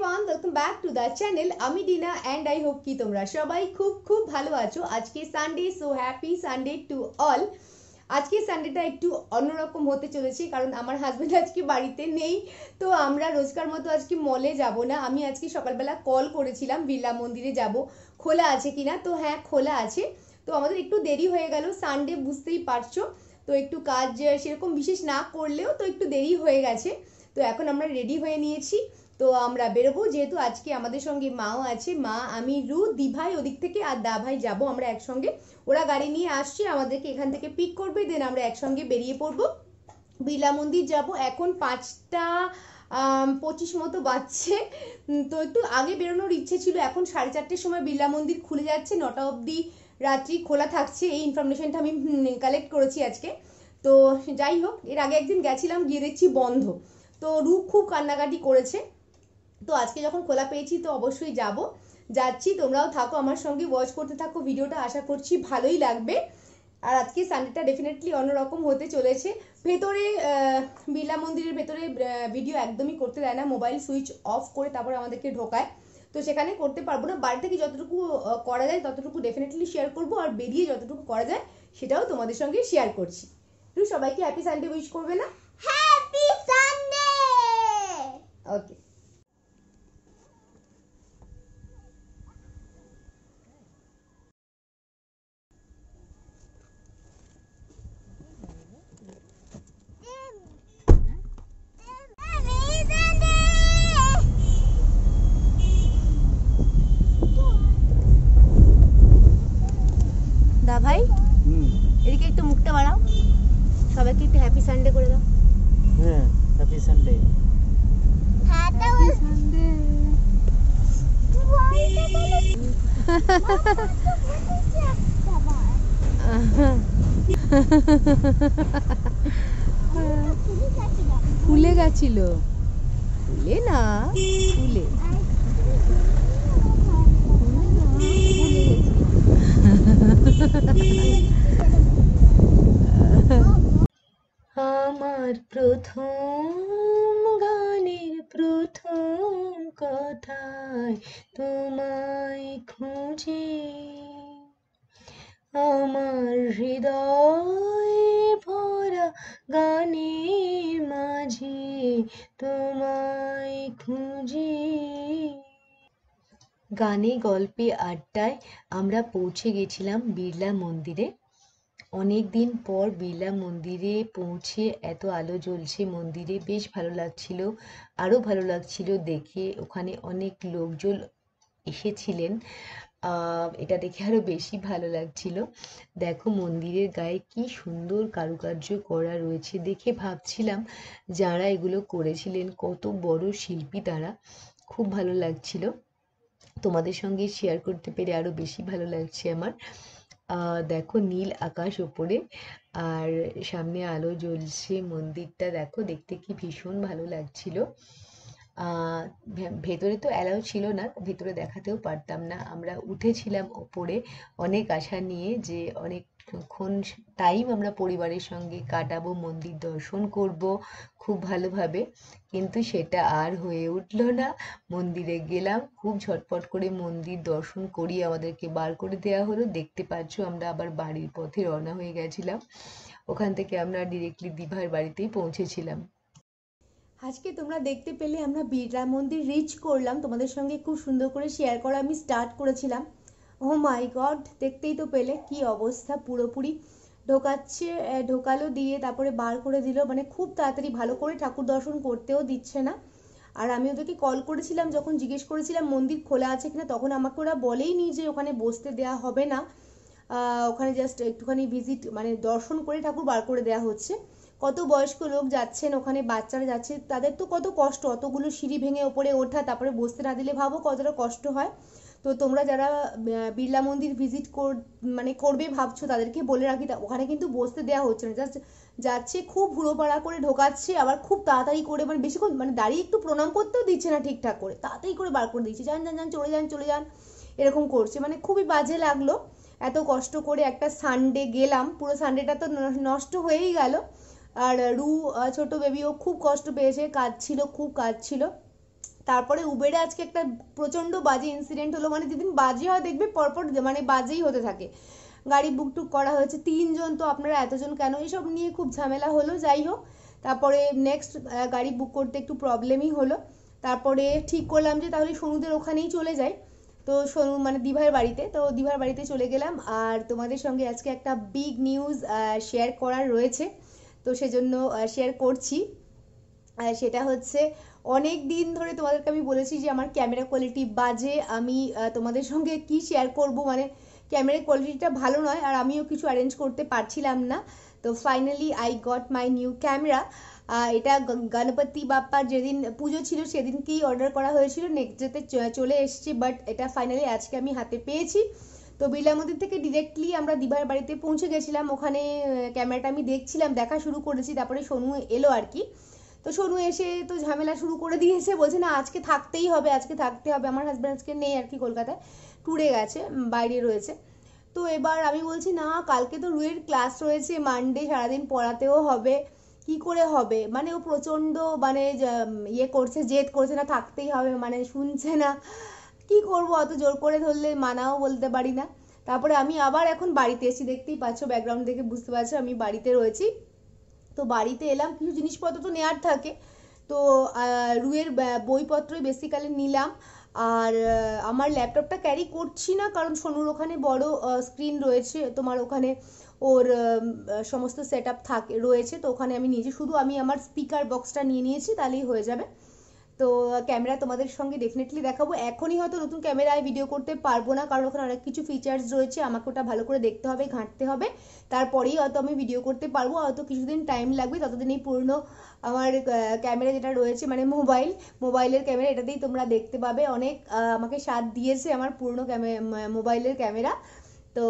everyone, welcome back to the channel. আমি Dina and I hope কি তোমরা সবাই খুব ভালো আছো। আজকে Sunday, so happy Sunday to all. আজকে সানডেটা একটু অন্যরকম হতে চলেছে কারণ আমার হাজবেন্ড আজকে বাড়িতে নেই। তো আমরা রোজকার মতো আজকে মলে যাব না। আমি আজকে সকালবেলা কল করেছিলাম বিড়লা মন্দিরে যাব, খোলা আছে কিনা। তো হ্যাঁ, খোলা আছে। তো আমাদের একটু দেরি হয়ে গেল, সানডে বুঝতেই পারছো। তো একটু কাজ সেরকম বিশেষ না করলেও তো একটু দেরি হয়ে গেছে। তো এখন আমরা রেডি হয়ে নিয়েছি, তো আমরা বেরোবো। যেহেতু আজকে আমাদের সঙ্গে মাও আছে, মা, আমি, রু, দি ভাই ওদিক থেকে আর দা ভাই যাবো আমরা একসঙ্গে। ওরা গাড়ি নিয়ে আসছে, আমাদেরকে এখান থেকে পিক করবে, দেন আমরা একসঙ্গে বেরিয়ে পড়বো, বিড়লা মন্দির যাব। এখন 5টা 25 মতো বাজছে। তো একটু আগে বেরোনোর ইচ্ছে ছিল। এখন 4:30-র সময় বিড়লা মন্দির খুলে যাচ্ছে, 9টা অবধি রাত্রি খোলা থাকছে। এই ইনফরমেশনটা আমি কালেক্ট করেছি আজকে। তো যাই হোক, এর আগে একদিন গেছিলাম, গিয়ে দেখছি বন্ধ। তো রু খুব কান্নাকাটি করেছে। তো আজকে যখন খোলা পেয়েছি তো অবশ্যই যাচ্ছি। তোমরাও থাকো আমার সঙ্গে, ওয়াচ করতে থাকো ভিডিওটা, আশা করছি ভালোই লাগবে। আর আজকে সানডেটা ডেফিনেটলি অন্যরকম হতে চলেছে। ভেতরে বিড়লা মন্দিরের ভেতরে ভিডিও একদমই করতে দেয় না, মোবাইল সুইচ অফ করে তারপর আমাদেরকে ঢোকায়। তো সেখানে করতে পারবো না। বাড়ি থেকে যতটুকু করা যায় ততটুকু ডেফিনেটলি শেয়ার করবো, আর বেরিয়ে যতটুকু করা যায় সেটাও তোমাদের সঙ্গে শেয়ার করছি। তুই সবাইকে হ্যাপি সানডে উইশ করবে না? Happy Sunday. ওকে। দা ভাই, এদিকে একটু মুখটা বাড়াও, সবাইকে একটু হ্যাপি সানডে করে দাও। হ্যাঁ, হ্যাপি সানডে। Happy Sunday. ফুলে গেছিল, ফুলে না, ফুলে আমার প্রথম গানের প্রথম কথায় তোমায় খুঁজে, আমার হৃদয় ভরা গানের মাঝে তোমায় খুঁজে। গানে গল্পে আড্ডায় আমরা পৌঁছে গেছিলাম বিড়লা মন্দিরে। অনেক দিন পর বিড়লা মন্দিরে পৌঁছে এত আলো জ্বলছে মন্দিরে, বেশ ভালো লাগছিল। আরও ভালো লাগছিল দেখে, ওখানে অনেক লোকজন এসেছিলেন। এটা দেখে আরও বেশি ভালো লাগছিল। দেখো মন্দিরের গায়ে কি সুন্দর কারুকার্য করা রয়েছে, দেখে ভাবছিলাম যারা এগুলো করেছিলেন কত বড় শিল্পী তারা। খুব ভালো লাগছিল, তোমাদের সঙ্গে শেয়ার করতে পেরে আরও বেশি ভালো লাগছে আমার। দেখো নীল আকাশ ওপরে, আর সামনে আলো জ্বলছে, মন্দিরটা দেখো দেখতে কি ভীষণ ভালো লাগছিল। ভেতরে তো অ্যালাউ ছিল না, ভেতরে দেখাতেও পারতাম না। আমরা উঠেছিলাম ওপরে অনেক আশা নিয়ে যে অনেকক্ষণ টাইম আমরা পরিবারের সঙ্গে কাটাবো, মন্দির দর্শন করব খুব ভালোভাবে, কিন্তু সেটা আর হয়ে উঠলো না। মন্দিরে গেলাম, খুব ঝটপট করে মন্দির দর্শন করিয়ে আমাদেরকে বার করে দেওয়া হলো। দেখতে পাচ্ছ আমরা আবার বাড়ির পথে রওনা হয়ে গেছিলাম। ওখান থেকে আমরা ডিরেক্টলি দিভাইয়ের বাড়িতেই পৌঁছেছিলাম। আজকে তোমরা দেখতে পেলে আমরা বিড়লা মন্দির রিচ করলাম, তোমাদের সঙ্গে খুব সুন্দর করে শেয়ার করা আমি স্টার্ট করেছিলাম। ও মাই গড, দেখতেই তো পেলে কি অবস্থা, পুরোপুরি ঢোকালো দিয়ে তারপরে বার করে দিল, মানে খুব তাড়াতাড়ি, ভালো করে ঠাকুর দর্শন করতেও দিচ্ছে না। আর আমি ওদেরকে কল করেছিলাম, যখন জিজ্ঞেস করেছিলাম মন্দির খোলা আছে কিনা, তখন আমাকে ওরা বলেই নি যে ওখানে বসতে দেওয়া হবে না, ওখানে জাস্ট একটুখানি ভিজিট মানে দর্শন করে ঠাকুর বার করে দেওয়া হচ্ছে। কত বয়স্ক লোক যাচ্ছেন ওখানে, বাচ্চারা যাচ্ছে, তাদের তো কত কষ্ট, অতগুলো সিঁড়ি ভেঙে ওপরে ওঠা, তারপরে বসতে না দিলে ভাবো কতটা কষ্ট হয়। তো তোমরা যারা বিড়লা মন্দির ভিজিট করবে ভাবছো, তাদেরকে বলে রাখি ওখানে কিন্তু বসতে দেওয়া হচ্ছে না, জাস্ট যাচ্ছে, খুব হুড়োপাড়া করে ঢোকাচ্ছে, আবার খুব তাড়াতাড়ি করে, মানে বেশিক্ষণ মানে দাঁড়িয়ে একটু প্রণাম করতেও দিচ্ছে না ঠিকঠাক করে, তাড়াতাড়ি করে বার করে দিচ্ছে, যান যান যান, চলে যান এরকম করছে। মানে খুবই বাজে লাগলো। এত কষ্ট করে একটা সানডে গেলাম, পুরো সানডেটা তো নষ্ট হয়েই গেল। আর রু ছোট বেবি, ও খুব কষ্ট পেয়েছে, কাঁদছিল, খুব কাঁদছিল। তারপরে উবেরে আজকে একটা প্রচন্ড বাজে ইনসিডেন্ট হলো, মানে যেদিন বাজে হয় দেখবে পরপর মানে বাজেই হতে থাকে। গাড়ি বুক টুক করা হয়েছে 3 জন, তো আপনারা এতজন কেন, এসব নিয়ে খুব ঝামেলা হলো। যাই হোক, তারপরে নেক্সট গাড়ি বুক করতে একটু প্রবলেমই হলো। তারপরে ঠিক করলাম যে তাহলে সোনুদের ওখানেই চলে যাই। তো সোনু মানে দিভার বাড়িতে, তো দিভার বাড়িতে চলে গেলাম। আর তোমাদের সঙ্গে আজকে একটা বিগ নিউজ শেয়ার করার রয়েছে, তো সেজন্য শেয়ার করছি। সেটা হচ্ছে অনেক দিন ধরে তোমাদেরকে আমি বলেছি যে আমার ক্যামেরা কোয়ালিটি বাজে, আমি তোমাদের সঙ্গে কি শেয়ার করব, মানে ক্যামেরার কোয়ালিটিটা ভালো নয়, আর আমিও কিছু অ্যারেঞ্জ করতে পারছিলাম না। তো finally I got my new camera. এটা গণপতি বাপ্পার যেদিন পুজো ছিল সেদিনকেই অর্ডার করা হয়েছিল, নেক্সট ডেতে চলে এসেছে, বাট এটা ফাইনালি আজকে আমি হাতে পেয়েছি। তো বিড়লা মন্দির থেকে ডিরেক্টলি আমরা দিভার বাড়িতে পৌঁছে গেছিলাম, ওখানে ক্যামেরাটা আমি দেখছিলাম, দেখা শুরু করেছি। তারপরে সোনু এলো আর কি। তো সোনু এসে তো ঝামেলা শুরু করে দিয়েছে, বলছে না আজকে থাকতেই হবে, আজকে থাকতে হবে। আমার হাজব্যান্ড আজকে নেই আর কি, কলকাতায় ট্যুরে গেছে, বাইরে রয়েছে। তো এবার আমি বলছি না, কালকে তো রুয়ের ক্লাস রয়েছে, মানডে সারাদিন পড়াতেও হবে, কি করে হবে। মানে ও প্রচন্ড মানে ইয়ে করছে, জেদ করছে, না থাকতেই হবে, মানে শুনছে না। কি করব, অত জোর করে ধরলে মানাও বলতে পারি না। তারপরে আমি আবার এখন বাড়িতে এসেছি, দেখতেই পাচ্ছ ব্যাকগ্রাউন্ড থেকে বুঝতে পারছো আমি বাড়িতে রয়েছি। তো বাড়িতে এলাম, কিছু জিনিসপত্র তো নেওয়ার থাকে, তো রুয়ের বইপত্রই বেসিক্যালি নিলাম। আর আমার ল্যাপটপটা ক্যারি করছি না, কারণ সোনুর ওখানে বড় স্ক্রিন রয়েছে, তোমার ওখানে ওর সমস্ত সেট আপ রয়েছে, তো ওখানে আমি নিয়েছি, শুধু আমি আমার স্পিকার বক্সটা নিয়ে নিয়েছি, তাহলেই হয়ে যাবে। তো ক্যামেরা তোমাদের সঙ্গে ডেফিনেটলি দেখাবো। এখনই হয়তো নতুন ক্যামেরায় ভিডিও করতে পারবো না, কারণ ওখানে অনেক কিছু ফিচার্স রয়েছে, আমাকে ওটা ভালো করে দেখতে হবে, ঘাঁটতে হবে, তারপরেই হয়তো আমি ভিডিও করতে পারবো। হয়তো কিছুদিন টাইম লাগবে, ততদিন এই পুরনো আমার ক্যামেরা যেটা রয়েছে, মানে মোবাইলের ক্যামেরা, এটাতেই তোমরা দেখতে পাবে। অনেক আমাকে সাথ দিয়েছে আমার পুরনো মোবাইলের ক্যামেরা। তো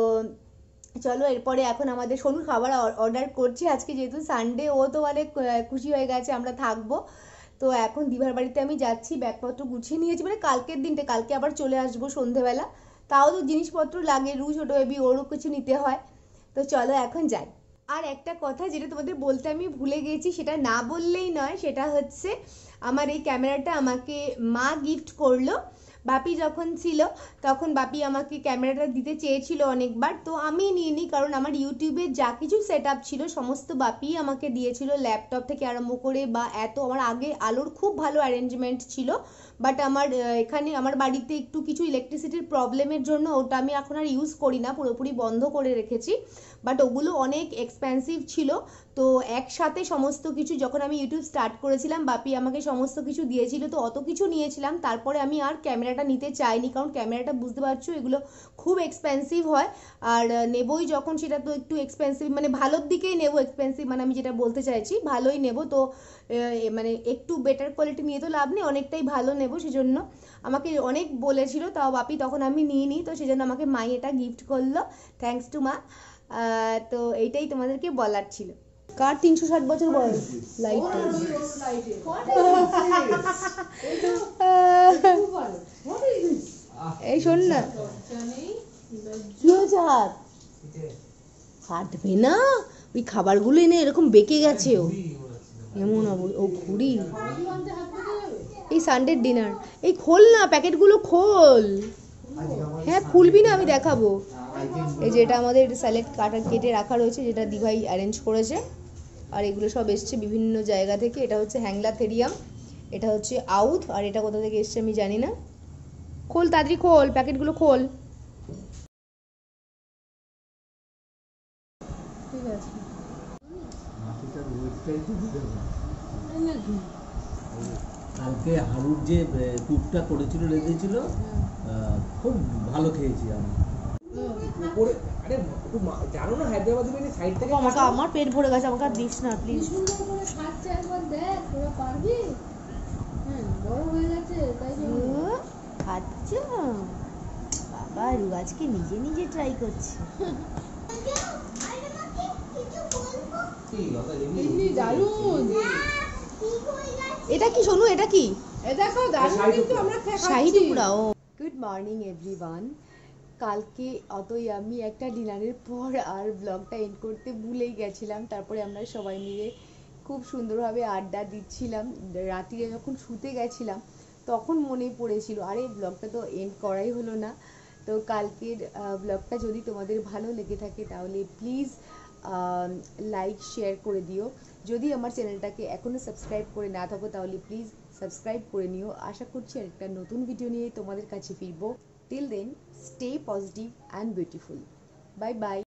চলো, এরপরে এখন আমাদের সোনু খাবার অর্ডার করছে আজকে, যেহেতু সানডে, ও তো অনেক খুশি হয়ে গেছে আমরা থাকবো। তো এখন দিভার বাড়িতে আমি যাচ্ছি, ব্যাগপত্র গুছিয়ে নিয়েছি, মানে কালকের দিনটা, কালকে আবার চলে আসবো সন্ধেবেলা। তাও তো জিনিসপত্র লাগে, রু ছোট বেবি, ওরও কিছু নিতে হয়। তো চলো এখন যাই। আর একটা কথা যেটা তোমাদের বলতে আমি ভুলে গেছি, সেটা না বললেই নয়, সেটা হচ্ছে আমার এই ক্যামেরাটা আমাকে মা গিফট করলো। বাপি যখন ছিল তখন বাপি আমাকে ক্যামেরাটা দিতে চেয়েছিল অনেকবার, তো আমি নিইনি, কারণ আমার ইউটিউবে যা কিছু সেট আপ ছিল সমস্ত বাপি আমাকে দিয়েছিল, ল্যাপটপ থেকে আরম্ভ করে, বা এত আমার আগে আলোর খুব ভালো অ্যারেঞ্জমেন্ট ছিল। বাট আমার এখানে আমার বাড়িতে একটু কিছু ইলেকট্রিসিটির প্রবলেমের জন্য ওটা আমি এখন আর ইউজ করি না, পুরোপুরি বন্ধ করে রেখেছি। বাট ওগুলো অনেক এক্সপেন্সিভ ছিল, তো একসাথে সমস্ত কিছু যখন আমি ইউটিউব স্টার্ট করেছিলাম বাপি আমাকে সমস্ত কিছু দিয়েছিল, তো অত কিছু নিয়েছিলাম। তারপরে আমি আর ক্যামেরাটা নিতে চাইনি, কারণ ক্যামেরাটা বুঝতে পারছো এগুলো খুব এক্সপেন্সিভ হয়, আর নেবই যখন সেটা তো একটু এক্সপেন্সিভ, মানে ভালোর দিকেই নেবো, এক্সপেন্সিভ মানে আমি যেটা বলতে চাইছি ভালোই নেব। তো মানে একটু বেটার কোয়ালিটি নিয়ে তো লাভ নেই, অনেকটাই ভালো নেব, সেজন্য আমাকে অনেক বলেছিল, তাও বাপি তখন আমি নিইনি, তো সেজন্য আমাকে মাই এটা গিফট করলো, থ্যাঙ্কস টু মা। তো এইটাই তোমাদেরকে বলার ছিল। কার 360 বছর বয়স লাইট এই শোন না, কি হয়েছে হাত, কাটবে না, ওই খাবারগুলো এনে এরকম বেঁকে গেছে, ও এমন ও ঘুড়ি, এই সানডে ডিনার, এই খোল না প্যাকেটগুলো খোল, হ্যাঁ খুলবি না, আমি দেখাবো। এই যে এটা আমাদের স্যালাড কেটে রাখা রয়েছে, যেটা দিভাই অ্যারেঞ্জ করেছে, আর এগুলো সব এসছে বিভিন্ন জায়গা থেকে। এটা হচ্ছে হ্যাংলাথেরিয়াম, এটা হচ্ছে আউথ, আর এটা কোথা থেকে এসছে আমি জানি না। খোল তাড়াতাড়ি খোল, প্যাকেটগুলো খোল। ঠিক আছে, কালকে হারুর যে টুকটা করেছিল রেখেছিল, খুব ভালো খেয়েছি আমি। জানো না হায়দ্রাবাদ সাইড থেকে আমার পেট ভরে গেছে, আমাকে আর দিস না প্লিজ। আচ্ছা বাবা, রু আজকে নিজে নিজে ট্রাই করছে। এটা কি শোনো, এটা কি, শাহী টুকরা। ও গুড মর্নিং এভরিওয়ান। কালকে অতই আমি একটা ডিনারের পর আর ব্লগটা এন্ড করতে ভুলেই গেছিলাম। তারপরে আমরা সবাই মিলে খুব সুন্দরভাবে আড্ডা দিচ্ছিলাম। রাত্রিরে যখন শুতে গেছিলাম তখন মনে পড়েছিল আরে ব্লগটা তো এন্ড করাই হলো না। তো কালকের ব্লগটা যদি তোমাদের ভালো লেগে থাকে তাহলে প্লিজ লাইক শেয়ার করে দিও। যদি আমার চ্যানেলটাকে এখনও সাবস্ক্রাইব করে না থাকো তাহলে প্লিজ সাবস্ক্রাইব করে নিও। আশা করছি একটা নতুন ভিডিও নিয়ে তোমাদের কাছে ফিরবো। Till then stay positive and beautiful. Bye by.